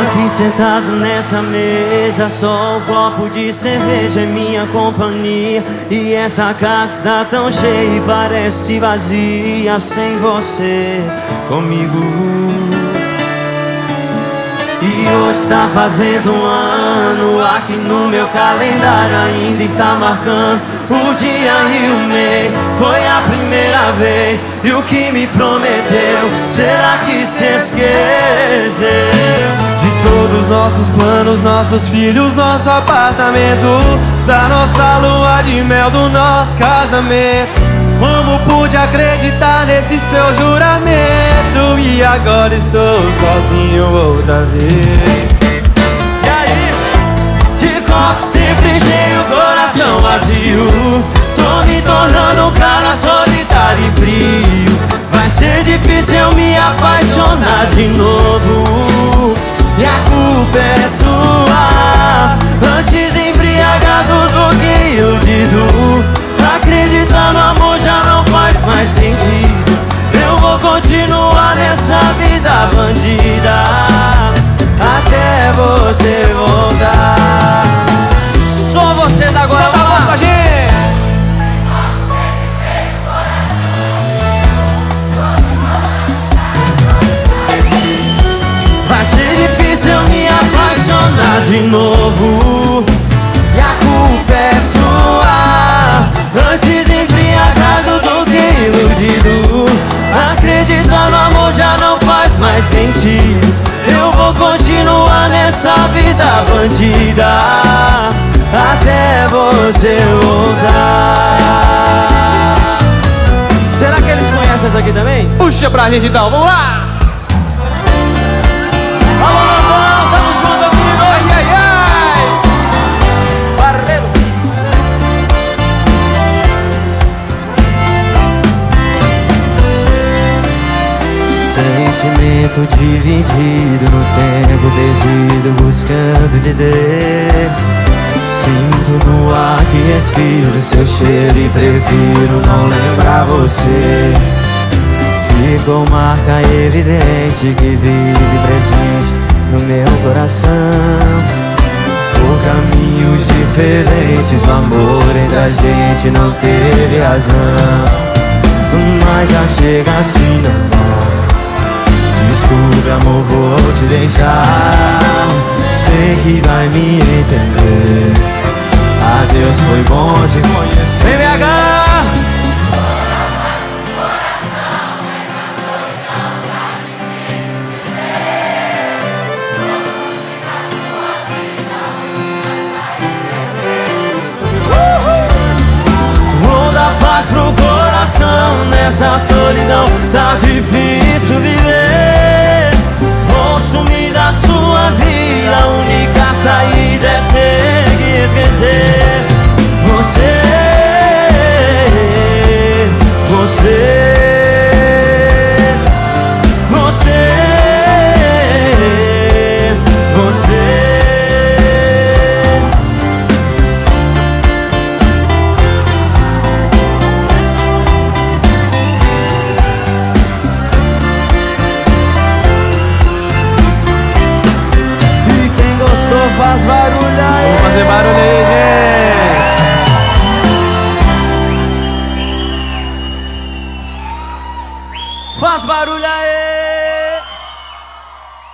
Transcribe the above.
Aqui sentado nessa mesa, só um copo de cerveja é minha companhia. E essa casa tá tão cheia e parece vazia sem você comigo. E hoje tá fazendo um ano, aqui no meu calendário ainda está marcando o dia e o mês. Foi a primeira vez, e o que me prometeu, será que se esqueceu? De todos nossos planos, nossos filhos, nosso apartamento, da nossa lua de mel, do nosso casamento. Como pude acreditar nesse seu juramento? E agora estou sozinho outra vez. E aí? De copo sempre cheio, coração vazio. Tô me tornando um cara solitário e frio. Vai ser difícil eu me apaixonar de novo. E a culpa é sua. Antes embriagado do que iludido. Acreditar no amor já não faz mais sentido. Eu vou continuar nessa vida bandida até você voltar. Só vocês agora, solta a voz pra gente. Vai ser difícil eu me apaixonar de novo. E a culpa é sua. Antes embriagado do que iludido. Acreditar no amor já não faz mais sentido. Eu vou continuar nessa vida bandida até você voltar. Será que eles conhecem essa aqui também? Puxa pra gente então, vamos lá! Alô, Landão, tamo junto, meu querido! Ai, ai, ai! Barreiro! Sentimento dividido no tempo perdido, buscando te ter. Sinto no ar que respiro seu cheiro e prefiro não lembrar você. Ficou marca evidente que vive presente no meu coração. Por caminhos diferentes, o amor entre a gente não teve razão. Mas já chega assim, não. Desculpe, amor, vou te deixar. Sei que vai me entender. Adeus, foi bom te conhecer. Vem, BH! Vou dar paz pro coração nessa solidão. Tá difícil viver. Vou sumir da sua vida. A única saída é ter que esquecer você. Você. Você. Você. Faz barulho aí. Vamos fazer barulho aí, gente. Faz barulho aí.